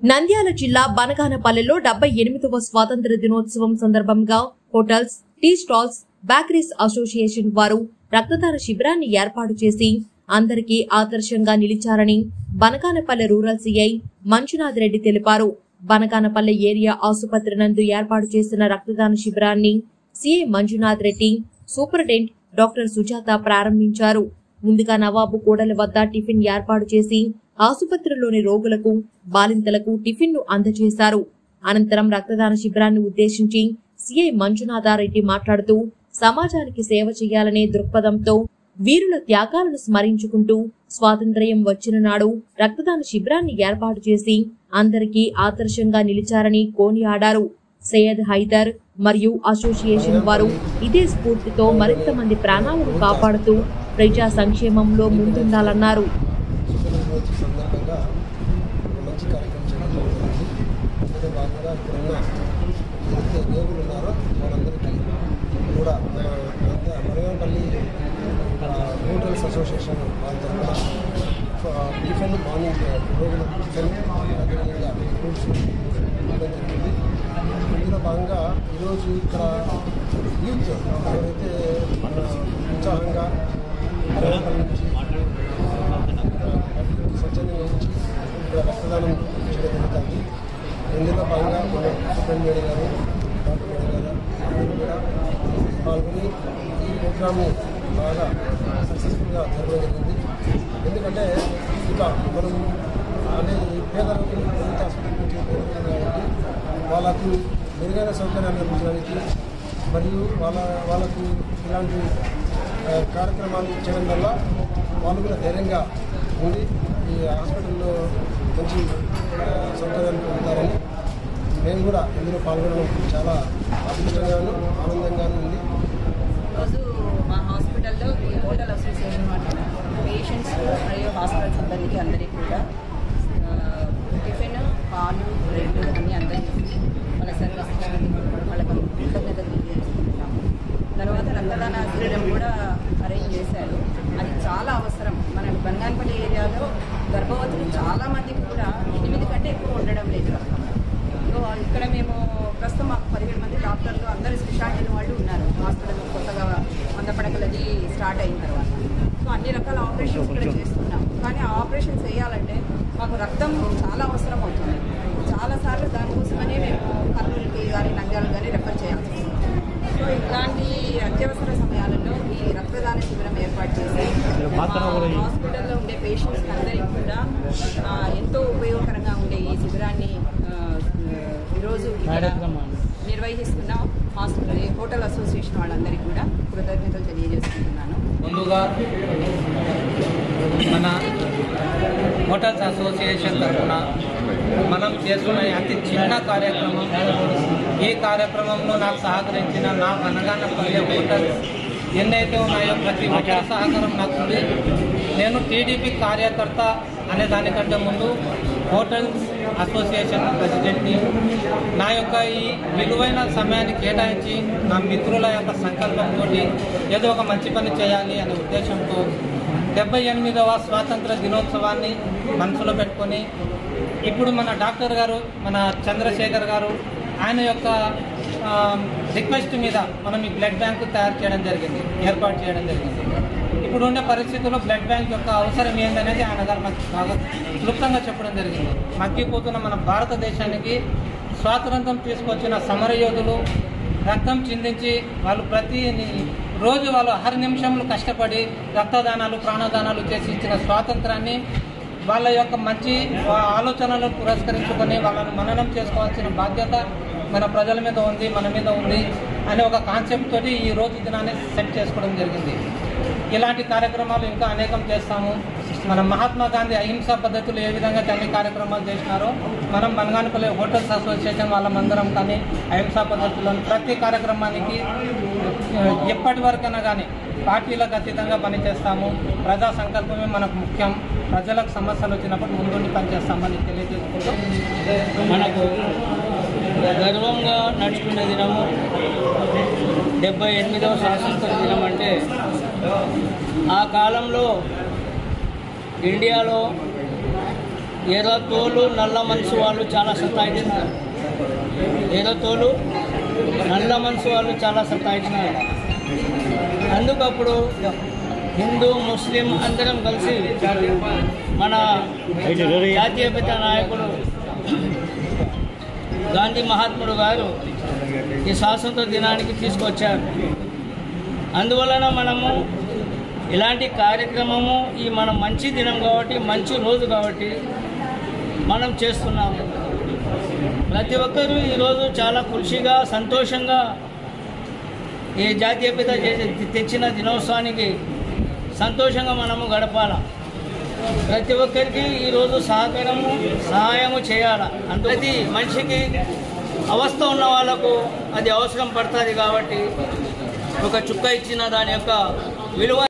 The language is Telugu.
నంద్యాల జిల్లా బనగానపల్లెలో 78వ స్వాతంత్ర దినోత్సవం సందర్భంగా hotels, tea stalls, bakeries association వారు రక్తదాన శిబిరాన్ని ఏర్పాటు చేసి అందరికీ ఆదర్శంగా నిలిచారని బనగానపల్లె రూరల్ సీఐ మంజునాథ్ రెడ్డి తెలిపారు. బనగానపల్లె ఏరియా ఆసుపత్రి నందు ఏర్పాటు చేసిన రక్తదాన శిబిరాన్ని CI Manjunath Reddy, superintendent doctor Sujatha ప్రారంభించారు. ముందుగా నవాబు కూడలి వద్ద టిఫిన్ ఏర్పాటు చేసి ఆసుపత్రిలోని రోగులకు, బాలింతలకు టిఫిన్ ను అందజేశారు. అనంతరం రక్తదాన శిబిరాన్ని ఉద్దేశించి సీఐ మంజునాథారెడ్డి మాట్లాడుతూ సమాజానికి సేవ చేయాలనే దృక్పథంతో వీరుల త్యాగాలను స్మరించుకుంటూ స్వాతంత్ర్యం వచ్చిన నాడు రక్తదాన శిబిరాన్ని ఏర్పాటు చేసి అందరికీ ఆదర్శంగా నిలిచారని కొనియాడారు. సయ్యద్ హైదర్ మరియు అసోసియేషన్ వారు ఇదే స్ఫూర్తితో మరింత మంది ప్రాణాలను కాపాడుతూ ప్రజా సంక్షేమంలో ముందుండాలన్నారు. హోటల్స్ అసోసియేషన్ వాళ్ళ తరఫున టిఫిన్ మార్నింగ్ రోగులకు టిఫిన్ అదేవిధంగా ఫ్రూట్స్ ఇవ్వడం జరిగింది. ఇందులో భాగంగా ఈరోజు ఇక్కడ యూత్ ఎవరైతే ఉత్సాహంగా నుంచి స్వచ్ఛందంగా నుంచి ఇక్కడ రక్తదానం చేయడం జరుగుతుంది. ఇందులో భాగంగా మన సూపరింటెండెంట్ గారు, డాక్టర్ మేడం గారు అందరూ కూడా పాల్గొని ఈ ప్రోగ్రామ్ని బాగా సక్సెస్ఫుల్గా జరగడం జరిగింది. ఎందుకంటే ఇక మనం అనే పేదలకు ప్రభుత్వ హాస్పిటల్ నుంచి కాబట్టి వాళ్ళకు మెరుగైన సౌకర్యాన్ని అందించడానికి మరియు వాళ్ళకు ఇలాంటి కార్యక్రమాలు చేయడం వల్ల వాళ్ళు కూడా ధైర్యంగా ఉండి ఈ హాస్పిటల్లో మంచి సౌకర్యాన్ని పొందుతారని మేము కూడా ఇందులో పాల్గొనడం చాలా అదృష్టంగాను ఆనందంగాను ఉంది. ఈరోజు మా హాస్పిటల్లో ఈ హోటల్ అసోసియేషన్ వాళ్ళు పేషెంట్స్ మరియు హాస్పిటల్ సిబ్బందికి అందరికీ కూడా టిఫిన్, పాలు, బ్రెడ్ అన్నీ అందరికీ వాళ్ళ సర్వీస్ వాళ్ళకి కృతజ్ఞతలు తెలియజేస్తున్నాము. తర్వాత రక్తదాన శిబిరం కూడా అరేంజ్ చేశారు. అది చాలా అవసరం. మన బనగానపల్లి ఏరియాలో గర్భవతులు చాలామందికి కూడా 8 కంటే ఎక్కువ ఉండడం లేదు. ఇక్కడ మేము ప్రస్తుతం మాకు 17 మంది డాక్టర్లు అందరూ స్పెషాలిటీ వాళ్ళు ఉన్నారు హాస్పిటల్. కొత్తగా 100 పడకలది స్టార్ట్ అయిన తర్వాత సో అన్ని రకాల ఆపరేషన్స్ కూడా చేస్తున్నాం. కానీ ఆ ఆపరేషన్స్ చేయాలంటే మాకు రక్తం చాలా అవసరం అవుతుంది. చాలాసార్లు దానికోసమనే మేము కర్నూలుకి కానీ నంద్యాల కానీ రెఫర్ చేయాల్సి వస్తుంది. సో ఇట్లాంటి అత్యవసర సమయాలలో ఈ రక్తదాన శిబిరం ఏర్పాటు చేసి హాస్పిటల్లో ఉండే పేషెంట్స్ అందరికీ కూడా ఎంతో ఉపయోగకరంగా ఉండే ఈ శిబిరాన్ని ఈరోజు నిర్వహిస్తున్న హోటల్ అసోసియేషన్ వాళ్ళందరికీ కూడా కృతజ్ఞతలు తెలియజేసుకుంటున్నాను. ముందుగా మన హోటల్స్ అసోసియేషన్ తరఫున మనం చేసుకున్న అతి చిన్న కార్యక్రమం. ఈ కార్యక్రమంలో నాకు సహకరించిన నా బనగానపల్లె హోటల్స్ ఎన్నైతే ఉన్నాయో ప్రతి ఒక్కరి సహకారం నాకు ఉంది. నేను టీడీపీ కార్యకర్త అనే దానికంటే ముందు హోటల్స్ అసోసియేషన్ ప్రెసిడెంట్ని. నా యొక్క ఈ విలువైన సమయాన్ని కేటాయించి నా మిత్రుల యొక్క సంకల్పంతో ఏదో ఒక మంచి పని చేయాలి అనే ఉద్దేశంతో 78వ స్వాతంత్ర దినోత్సవాన్ని మనసులో పెట్టుకొని ఇప్పుడు మన డాక్టర్ గారు, మన చంద్రశేఖర్ గారు, ఆయన యొక్క రిక్వెస్ట్ మీద మనం ఈ బ్లడ్ బ్యాంక్ ఏర్పాటు చేయడం జరిగింది. ఇప్పుడున్న పరిస్థితుల్లో బ్లడ్ బ్యాంక్ యొక్క అవసరం ఏందనేది ఆయన గారు మనకు బాగా క్లుప్తంగా చెప్పడం జరిగింది. మగ్గిపోతున్న మన భారతదేశానికి స్వాతంత్రం తీసుకొచ్చిన సమరయోధులు రక్తం చిందించి వాళ్ళు ప్రతి రోజు వాళ్ళు అహర్నిశలు నిమిషంలో కష్టపడి రక్తదానాలు, ప్రాణదానాలు చేసి ఇచ్చిన స్వాతంత్రాన్ని వాళ్ళ యొక్క మంచి ఆలోచనలను పురస్కరించుకొని వాళ్ళని మననం చేసుకోవాల్సిన బాధ్యత మన ప్రజల మీద ఉంది, మన మీద ఉంది అనే ఒక కాన్సెప్ట్ తోటి ఈ రోజు దినాన్ని సెట్ చేసుకోవడం జరిగింది. ఇలాంటి కార్యక్రమాలు ఇంకా అనేకం చేస్తాము. మన మహాత్మా గాంధీ అహింసా పద్ధతులు ఏ విధంగా అన్ని కార్యక్రమాలు చేసినారో మనం బనగానపల్లి హోటల్స్ అసోసియేషన్ వాళ్ళమందరం కానీ అహింసా పద్ధతులను ప్రతి కార్యక్రమానికి ఎప్పటి వరకైనా కానీ పార్టీలకు అతీతంగా పనిచేస్తాము. ప్రజా సంకల్పమే మనకు ముఖ్యం. ప్రజలకు సమస్యలు వచ్చినప్పుడు ముందుండి పనిచేస్తామని తెలియజేసుకుంటూ మనకు గర్వంగా నడుచుకునే దినము 78వ స్వాతంత్ర దినం. అంటే ఆ కాలంలో ఇండియాలో ఎర్రతోలు నల్ల మనసు వాళ్ళు చాలా సతాయిస్తున్నారు. ఎర్రతోలు నల్ల మనసు వాళ్ళు చాలా సతాయిస్తున్నారు. అందుకప్పుడు హిందూ ముస్లిం అందరం కలిసి మన జాతీయపిత నాయకుడు గాంధీ మహాత్ముడు గారు ఈ స్వాతంత్ర దినానికి తీసుకొచ్చారు. అందువలన మనము ఇలాంటి కార్యక్రమము ఈ మన మంచి దినం కాబట్టి, మంచి రోజు కాబట్టి మనం చేస్తున్నాము. ప్రతి ఒక్కరూ ఈరోజు చాలా ఖుషిగా సంతోషంగా ఈ జాతీయపిత తెచ్చిన దినోత్సవానికి సంతోషంగా మనము గడపాల. ప్రతి ఒక్కరికి ఈరోజు సహాయము చేయాలి. ప్రతి మనిషికి అవస్థ ఉన్న వాళ్ళకు అది అవసరం పడుతుంది కాబట్టి ఒక చుక్క ఇచ్చిన దాని యొక్క విలువ